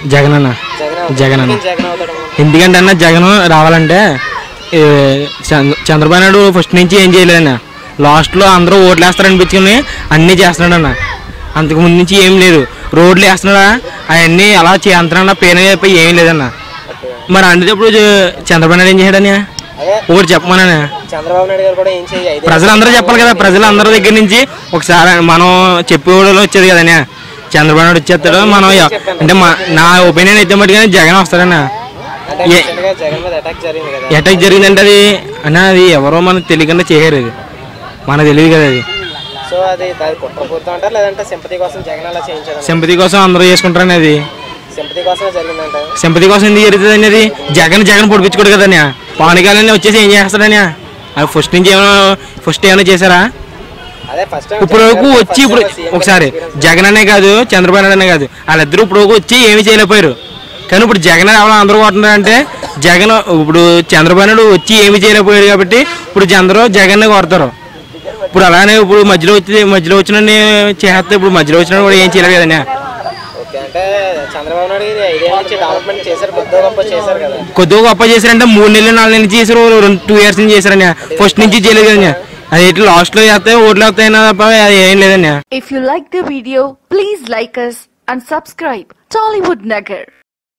జగన్ అన్న ఎందుకంటే అన్న జగన్ రావాలంటే చంద్రబాబు నాయుడు ఫస్ట్ నుంచి ఏం చేయలేదన్న. లాస్ట్లో అందరూ ఓట్లు వేస్తారనిపించుకుని అన్నీ చేస్తున్నాడు అన్న. అంతకు ముందు నుంచి ఏం లేదు. రోడ్లు వేస్తున్నాడా అవన్నీ అలా చేస్తున్నాడు, పేరు చెప్పి ఏం లేదన్న. మరి అందుకప్పుడు చంద్రబాబు నాయుడు ఏం చేయడని ఒకటి చెప్పమన్నా. ప్రజలందరూ చెప్పాలి కదా. ప్రజలందరి దగ్గర నుంచి ఒకసారి మనం చెప్పేవాళ్ళు వచ్చేది కదన్నా. చంద్రబాబు నాయుడు వచ్చేస్తాడు మనం అంటే నా ఒపీనియన్ అయితే మట్టుగానే జగన్ వస్తాడన్నా. అటాక్ జరిగిందంటే అది అన్న అది ఎవరో మనకు తెలియకుండా చేయరు. అది మనకు తెలియదు కదా. అది సింపతి కోసం అందరూ చేసుకుంటారని. అది సింపతి కోసం ఎందుకు జరుగుతుంది అనేది. జగన్ పొడిపించుకోడు కదన్నా. పవన్ కళ్యాణ్ వచ్చేసి ఏం చేస్తాడని అది ఫస్ట్ ఏమైనా చేశారా? ఇప్పుడు వచ్చి ఇప్పుడు ఒకసారి జగన్ అనే కాదు చంద్రబాబు నాయుడు అనే కాదు వాళ్ళిద్దరూ ఇప్పుడు వచ్చి ఏమి చేయలేకపోయారు. కానీ ఇప్పుడు జగన్ ఎవరో అందరూ కోరుతున్నారంటే జగన్ ఇప్పుడు చంద్రబాబు నాయుడు వచ్చి ఏమి చేయలేకపోయారు కాబట్టి ఇప్పుడు అందరూ జగన్ కోరుతారు. ఇప్పుడు అలానే ఇప్పుడు మధ్యలో వచ్చిన చేస్తే ఇప్పుడు మధ్యలో వచ్చిన కూడా ఏం చేయలేదు కదన్నా. కొద్దిగా గొప్ప చేశారంటే 3 నెలలు 4 నెలలు చేశారు, 2 years నుంచి చేశారని. ఫస్ట్ నుంచి చేయలేదు కదన్నా. అది లాస్ట్ లో చేస్తే ఓట్లు వస్తాయన్నా తప్ప ఏం లేదన్నా. If you like the video, please like us and subscribe Tollywood Nagar.